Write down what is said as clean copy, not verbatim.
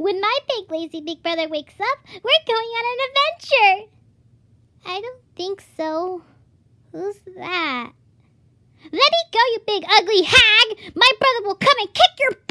When my big lazy big brother wakes up, we're going on an adventure. I don't think so. Who's that? Let me go, you big ugly hag! My brother will come and kick your